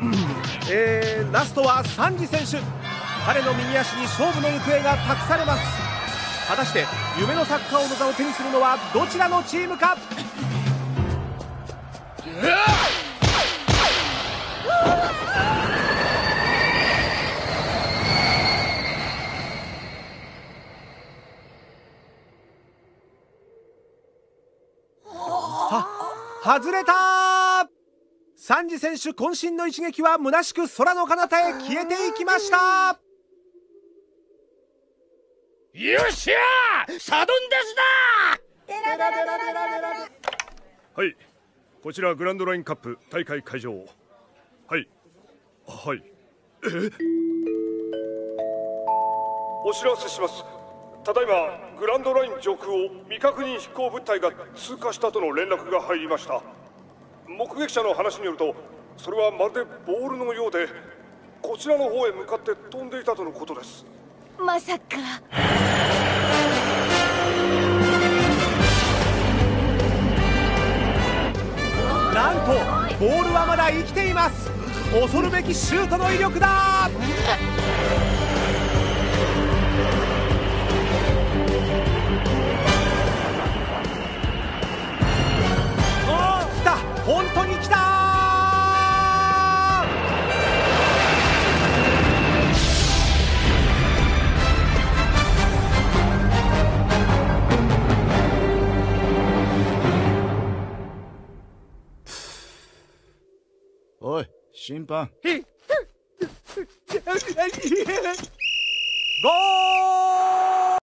ラストはサンジ選手。彼の右足に勝負の行方が託されます。果たして夢のサッカー王の座を手にするのはどちらのチームか。外れたー。サンジ選手渾身の一撃は虚しく空の彼方へ消えていきました。 よっしゃー、サドンデスだ。 はい、こちらグランドラインカップ大会会場。はいはい。お知らせします。ただいまグランドライン上空を未確認飛行物体が通過したとの連絡が入りました。目撃者の話によると、それはまるでボールのようで、こちらの方へ向かって飛んでいたとのことです。 まさか。 なんとボールはまだ生きています。恐るべきシュートの威力だ。来た、本当に来た。 おい、審判。 ゴール。